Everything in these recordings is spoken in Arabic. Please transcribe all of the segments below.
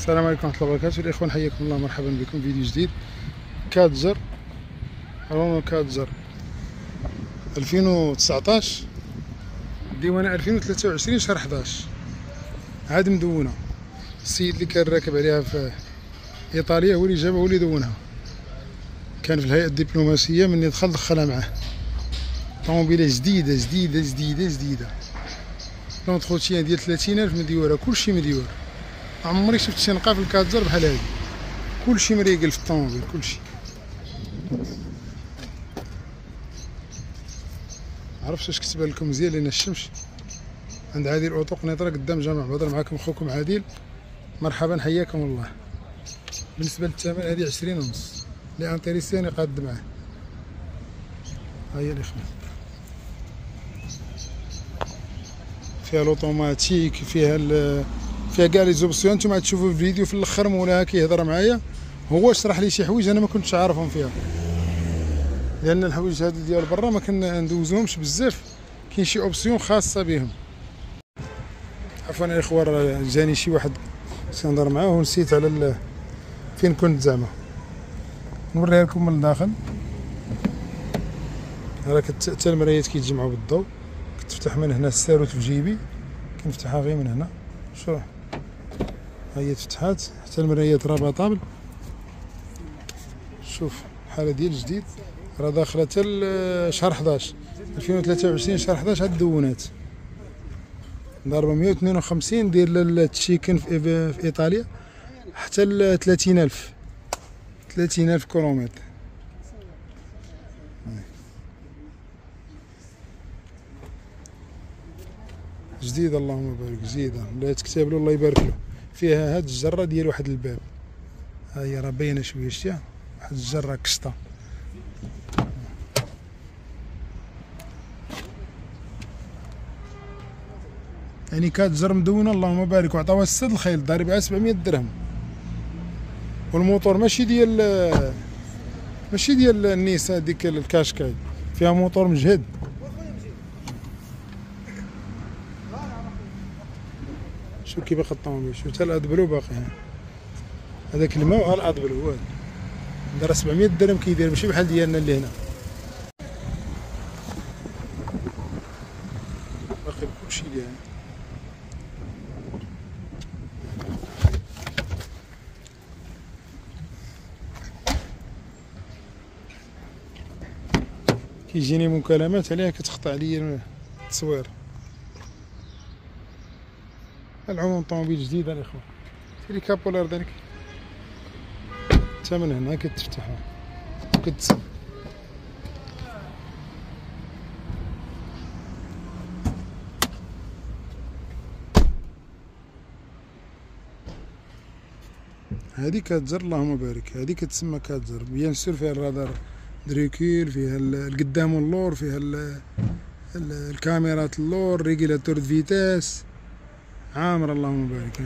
السلام عليكم ورحمة الله وبركاته. الإخوان حياكم الله، مرحبا بكم فيديو جديد. كادجر رونو كادجر 2019 ديوانة 2023 شهر 11 عاد مدونة. السيد اللي كان راكب عليها في إيطاليا هو اللي جابها، هو اللي دونها. كان في الهيئة الدبلوماسية، من يدخل دخلها معاه. طوموبيلة جديدة جديدة جديدة جديدة. لونتروتيان ديال 30,000 مديورة، كلشي مديور. عمري شفت شي نقا في الكادجر بحال هادي، كلشي مريقل في الطوموبيل، كلشي. معرفتش واش كتبان لكم مزيان لأن الشمس. عند عادل أوطو قنيطرة قدام جامع بدر. معاكم خوكم عادل، مرحبا حياكم الله. بالنسبة للثمن هادي 20 ونص، اللي انتريسيني قاد معاه. ها هي الإخوان، فيها لوطوماتيك، فيها كاع لي زوبسيون. نتوما تشوفوا الفيديو في الاخر مولاها كيهضر معايا، هو شرح لي شي حوايج انا ما كنتش عارفهم فيها، لان الحوايج هادو ديال برا ما كندوزوهمش بزاف. كاين شي اوبسيون خاصه بهم. عفوا الاخوان، جاني شي واحد كنهضر معاه ونسيت على فين كنت زعما. نوريها لكم من الداخل. راك حتى المرايات كيتجمعوا بالضوء. كتفتح من هنا الساروت في جيبي، كنفتحها غير من هنا. شوف ها هي تفتحات، حتى المرايات رابطابل. شوف الحاله ديال الجديد، راه داخله حتى شهر 11 2023 شهر 11. هاد الدونات ضاربه 152 ديال التشيكن في ايطاليا، حتى ل 30,000 كيلومتر. جديدة اللهم بارك، جديدة. لا تكتب له الله يبارك له. فيها هاد الجرة ديال واحد الباب، ها هي راه باينة شوية، شتيها واحد الجرة كشطة. يعني كادجر مدونة اللهم بارك، وعطاوها السد الخيل ضاربها 700 درهم. والموتور ماشي ديال النيسان ديك الكاشكاي، فيها موتور مجهد. شوف كي باقي الطوموبيل، شوف حتى الادبلو باقي. هذاك الماء وها الادبلو هو دار 700 درهم كيدير، ماشي بحال ديالنا اللي هنا. باقي كلشي ديالنا. كيجيني مكالمات عليها كتقطع ليا التصوير. العموم طوموبيل جديدة الاخوان. سيري كابولار دانك حتى من هنا كتفتحها وكتسد. هادي كادجر اللهم بارك، هادي كتسمى كادجر. بيان سور فيها الرادار دريكول، فيها القدام واللور، فيها الكاميرات اللور، ريغيلاتور دو فيتاس عامر اللهم بارك.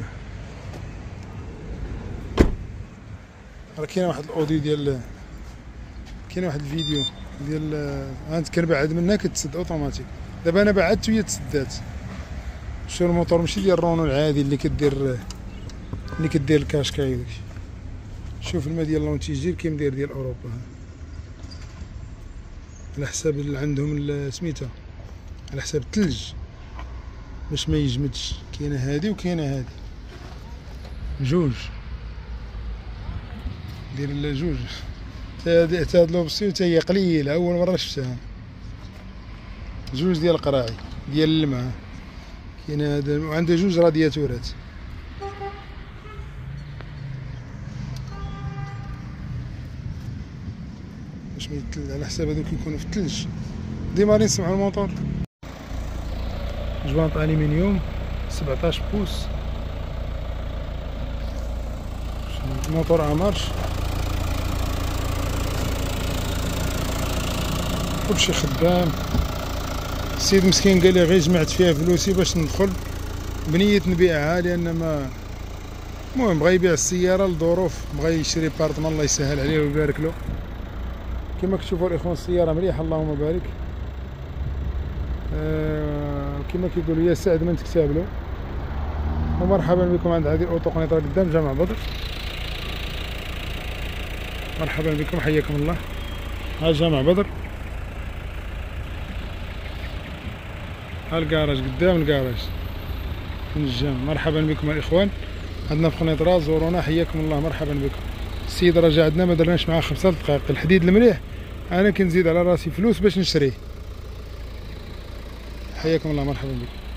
راه كاين واحد الاوديو ديال، كاين واحد الفيديو ديال هانت كنبعد منها كتسد اوتوماتيك. دابا انا بعدت وهي تسدات. شوف الموتور ماشي ديال رونو العادي اللي كدير الكاشكاي داكشي. شوف الماء ديال لونتيجير كيما داير ديال اوروبا، على حساب اللي عندهم سميتها، على حساب الثلج باش ما يجمدش. كاينه هادي وكاينه هادي، جوج دير لها جوج. حتى هاد لوبسيون حتى هي قليله، اول مره شفتها. جوج ديال القراعي ديال الماء. كاين هذا وعنده جوج رادياتورات. باش ما يتل، على حساب هذوك يكونوا في الثلج. ديما راني نسمعوا الموتور. جوانط الومنيوم 17 بوس، الموتور امارش، كلشي خدام. السيد مسكين قال لي غير جمعت فيها فلوسي باش ندخل بنية نبيعها، لان ما المهم بغا يبيع السيارة لظروف، بغا يشري بارتمان الله يسهل عليه ويبارك له. كما كتشوفوا الاخوان السيارة مليحة اللهم بارك. كما كيقولوا يا سعد من تكتاب له. ومرحبا بكم عند هذه الاوتو قنيطرة قدام جامع بدر. مرحبا بكم، حياكم الله. ها جامع بدر، ها الكراج قدام الكراج من الجامع. مرحبا بكم الاخوان، عندنا في قنيطرة، زورونا حياكم الله. مرحبا بكم. السيد رجع عندنا ما درناش معاه 5 دقائق. الحديد المليح انا كنزيد على راسي فلوس باش نشريه. حياكم الله، مرحبا بكم.